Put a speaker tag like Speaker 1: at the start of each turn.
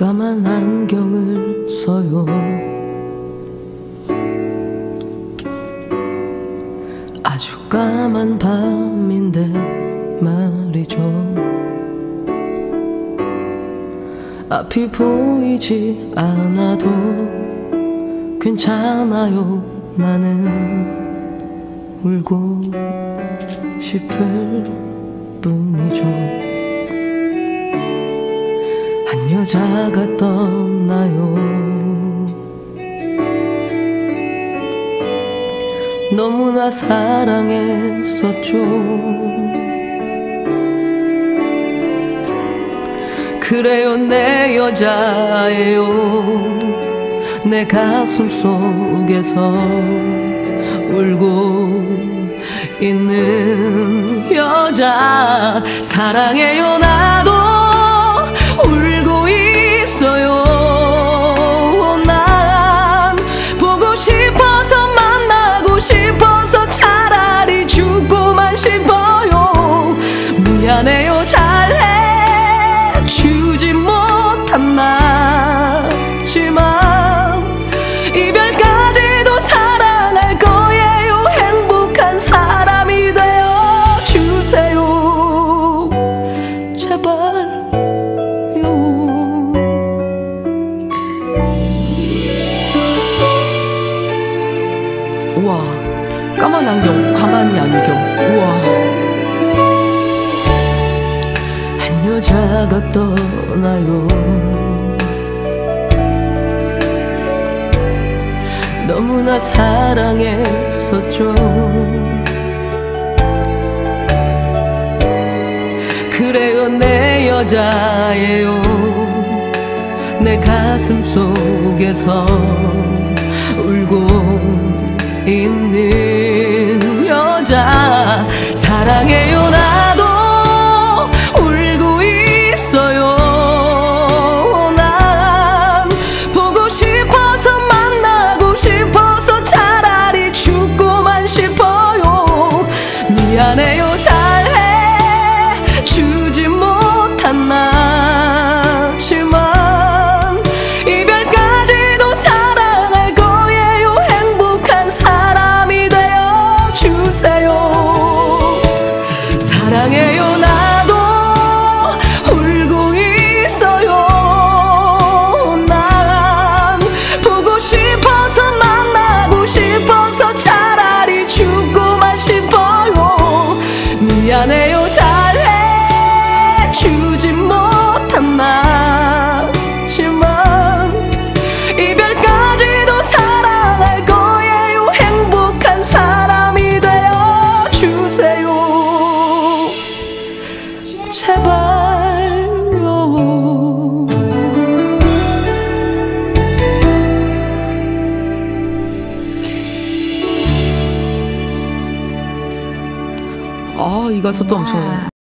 Speaker 1: 까만 안경을 써요. 아주 까만 밤인데 말이죠. 앞이 보이지 않아도 괜찮아요. 나는 울고 싶을 뿐이죠. 한 여자가 떠나요. 너무나 사랑했었죠. 그래요, 내 여자예요. 내 가슴 속에서 울고 있는 여자. 사랑해요, 나도 울고 있어요. 난 보고 싶어서 만나고 싶어서 차라리 죽고만 싶어요. 미안해요, 잘해 주지 못한 나지만 이별까지도 사랑할 거예요. 행복한 사람이 되어 주세요. 제발요. 우와, 까만 안경, 가만히 안경. 우와. 한 여자가 떠나요. 너무나 사랑했었죠. 그래요, 내 여자예요. 내 가슴 속에서 울고 있는 여자. 사랑해요, 나도 울고 있어요. 난 보고 싶어서 만나고 싶어서 차라리 죽고만 싶어요. 미안해요, 잘해 주지 못한 나지만 이별까지도 사랑할 거예요. 행복한 사람이 되어 주세요. 사랑해요, 나도 울고 있어요. 난 보고 싶어서 만나고 싶어서 차라리 죽고만 싶어요. 미안해요, 잘해 주지 못한 나지만 이별까지도 사랑할 거예요. 행복한 사람이 되어 주세요. 제발요. 아, 이 가수도 엄청